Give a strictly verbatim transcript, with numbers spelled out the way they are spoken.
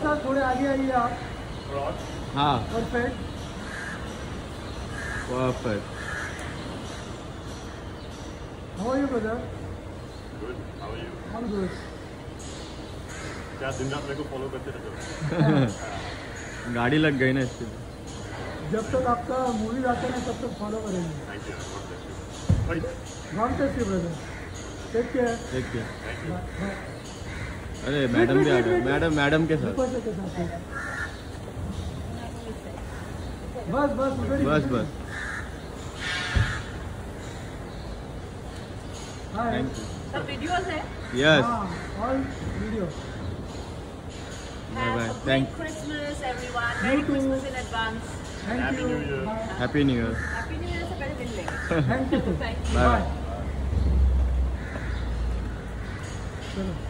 साहब थोड़े आगे आइए आप। हाँ perfect perfect. How are you brother? Good, how are you? All good. क्या दिन रात मेरे को फॉलो करते रहते हो? गाड़ी लग गई ना इससे। जब तक आपका मूवी आता है तब तक फॉलो करेंगे। Thank you, God bless you brother. Take care. देख के अरे मैडम भी आ गए। मैडम मैडम के साथ बिपाशा के साथ। बस बस उधर ही। बस बस। हाय। Thank you. सब वीडियोस है। यस हाँ all video. Bye bye. Have a thank great Christmas, everyone. Merry Christmas in advance. Thank Happy you. New Year. Happy new year. Happy New Year से पहले मिल लेंगे। Thank you. Thank you. Bye bye. Bye. चलो।